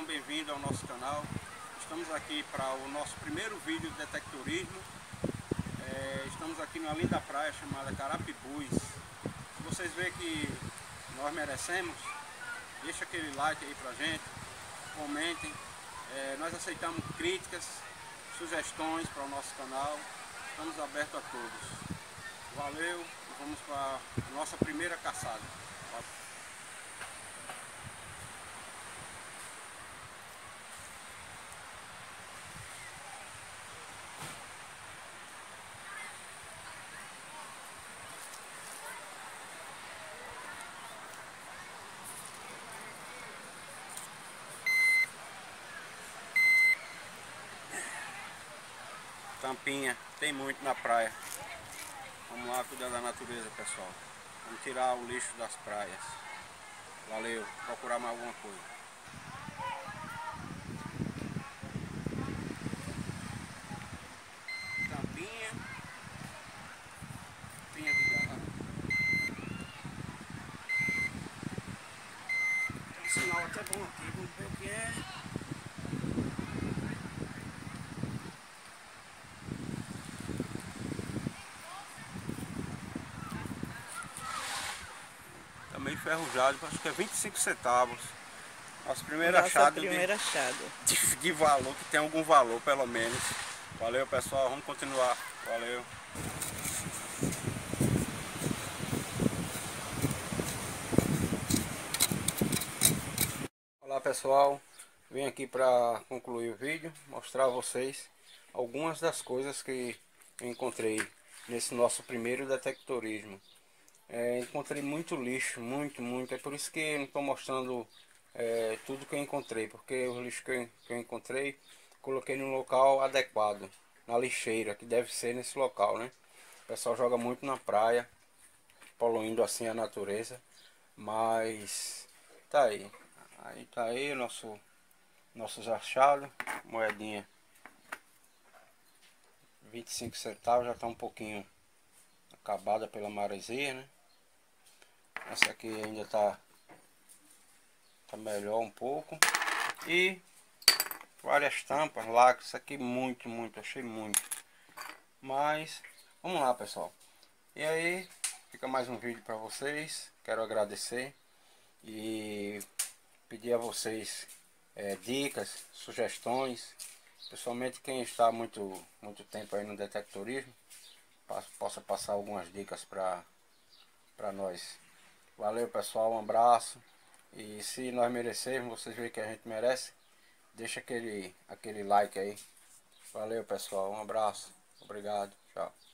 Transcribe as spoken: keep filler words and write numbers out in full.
bem-vindos ao nosso canal. Estamos aqui para o nosso primeiro vídeo de detectorismo. É, estamos aqui numa linda praia chamada Carapibus. Se vocês verem que nós merecemos, deixa aquele like aí pra gente, comentem. É, nós aceitamos críticas, sugestões para o nosso canal. Estamos abertos a todos. Valeu, vamos para a nossa primeira caçada. Tampinha, tem muito na praia. Vamos lá cuidar da natureza, pessoal. Vamos tirar o lixo das praias. Valeu, procurar mais alguma coisa. Tampinha. Tampinha de garrafa. Tem um sinal até bom aqui, vamos ver o que é. Tá meio enferrujado, acho que é vinte e cinco centavos. Nosso primeiro Nossa achado, primeiro de, achado. De, de valor, que tem algum valor pelo menos. Valeu, pessoal, vamos continuar. Valeu. Olá, pessoal, vim aqui para concluir o vídeo, mostrar a vocês algumas das coisas que eu encontrei nesse nosso primeiro detectorismo. É, encontrei muito lixo, muito, muito, é por isso que eu não estou mostrando é, tudo que eu encontrei, porque o lixo que eu, que eu encontrei, coloquei no local adequado, na lixeira, que deve ser nesse local, né? O pessoal joga muito na praia, poluindo assim a natureza, mas tá aí, aí tá aí o nosso, nossos achados, moedinha vinte e cinco centavos, já tá um pouquinho acabada pela maresia, né? Essa aqui ainda tá tá melhor um pouco. E várias tampas lá, que isso aqui muito, muito, achei muito. Mas vamos lá, pessoal. E aí, fica mais um vídeo para vocês. Quero agradecer e pedir a vocês é, dicas, sugestões, principalmente quem está muito, muito tempo aí no detectorismo, possa passar algumas dicas para para nós. Valeu, pessoal, um abraço. E se nós merecermos, vocês veem que a gente merece, deixa aquele, aquele like aí. Valeu, pessoal, um abraço, obrigado, tchau.